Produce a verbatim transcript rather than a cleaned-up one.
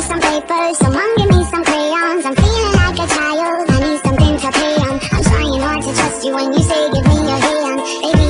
some papers, someone give me some crayons. I'm feeling like a child, I need something to play on. I'm trying hard to trust you when you say give me your hand. Baby,